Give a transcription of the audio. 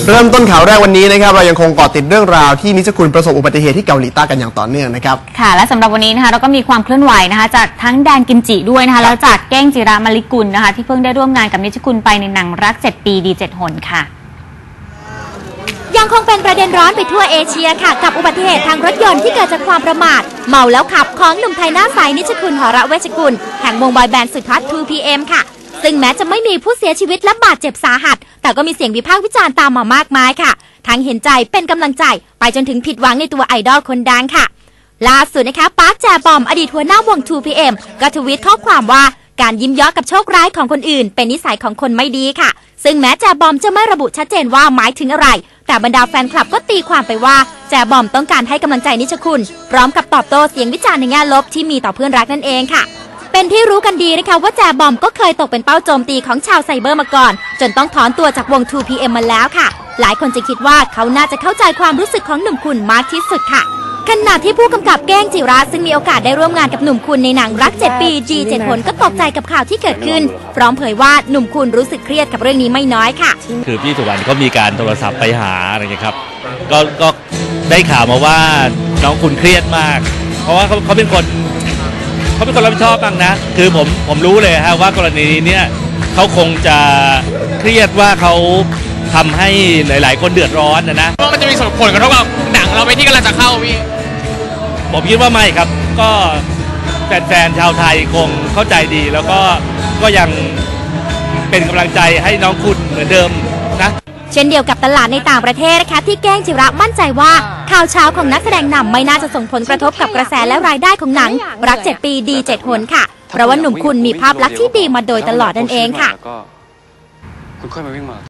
เริ่มต้นข่าวแรกวันนี้นะครับเรายังคงเกาะติดเรื่องราวที่นิชคุณประสบอุบัติเหตุที่เกาหลีใต้กันอย่างต่อเนื่องนะครับค่ะและสำหรับวันนี้นะคะเราก็มีความเคลื่อนไหวนะคะจากทั้งแดนกิมจิด้วยนะคะแล้วจากแก้งจิรามาลิกุลนะคะที่เพิ่งได้ร่วมงานกับนิชคุณไปในหนังรัก7 ปีดี7 หนค่ะยังคงเป็นประเด็นร้อนไปทั่วเอเชียค่ะกับอุบัติเหตุทางรถยนต์ที่เกิดจากความประมาทเมาแล้วขับของหนุ่มไทยหน้าใสนิชคุณหรเวชกุลแห่งวงบอยแบนด์สุดฮอต 2PM ค่ะซึ่งแม้จะไม่มีผู้เสียชีวิตและบาดเจ็บสาหัสแต่ก็มีเสียงวิพากษ์วิจารณ์ตามมามากมายค่ะทั้งเห็นใจเป็นกำลังใจไปจนถึงผิดหวังในตัวไอดอลคนดังค่ะล่าสุดนะคะปาร์คแจบอมอดีตหัวหน้าวง 2PM ก็ทวีตข้อความว่าการยิ้มเยาะกับโชคร้ายของคนอื่นเป็นนิสัยของคนไม่ดีค่ะซึ่งแม้แจบอมจะไม่ระบุชัดเจนว่าหมายถึงอะไรแต่บรรดาแฟนคลับก็ตีความไปว่าแจบอมต้องการให้กำลังใจนิชคุณพร้อมกับตอบโต้เสียงวิจารณ์ในแง่ลบที่มีต่อเพื่อนรักนั่นเองค่ะเป็นที่รู้กันดีนะคะว่าแจบอมก็เคยตกเป็นเป้าโจมตีของชาวไซเบอร์มาก่อนจนต้องถอนตัวจากวง 2PM มาแล้วค่ะหลายคนจะคิดว่าเขาน่าจะเข้าใจความรู้สึกของหนุ่มคุณมากที่สุดค่ะขณะที่ผู้กำกับแก้งจิราซึ่งมีโอกาสได้ร่วมงานกับหนุ่มคุณในหนังรัก7 ปีดี7 หนก็ตกใจกับข่าวที่เกิดขึ้นพร้อมเผยว่าหนุ่มคุณรู้สึกเครียดกับเรื่องนี้ไม่น้อยค่ะคือพี่สุวรรณเขามีการโทรศัพท์ไปหาอะไรอย่างเงี้ยครับก็ได้ข่าวมาว่าน้องคุณเครียดมากเพราะว่าเขาเป็นคนรับผิดชอบบ้างนะคือผมรู้เลยฮะว่ากรณีนี้เขาคงจะเครียดว่าเขาทำให้หลายๆคนเดือดร้อนนะว่ามันจะมีผลกระทบกับหนังเราไปที่กำลังจะเข้าพี่ผมคิดว่าไม่ครับก็แฟนๆชาวไทยคงเข้าใจดีแล้วก็ยังเป็นกำลังใจให้น้องคุณเหมือนเดิมนะเช่นเดียวกับตลาดในต่างประเทศนะคะที่แก้งจิระมั่นใจว่าข่าวเช้าของนักแสดงนำไม่น่าจะส่งผลกระทบกับกระแสและรายได้ของหนังรัก7 ปีดี7 หนค่ะเพราะว่าหนุ่มคุณมีภาพลักษณ์ที่ดีมาโดยตลอดนั่นเองค่ะ